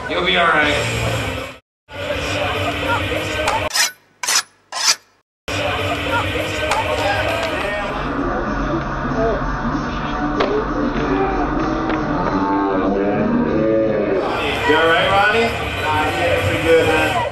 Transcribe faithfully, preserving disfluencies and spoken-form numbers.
You'll be alright. You alright, Ronnie? Nah, yeah, pretty good, man.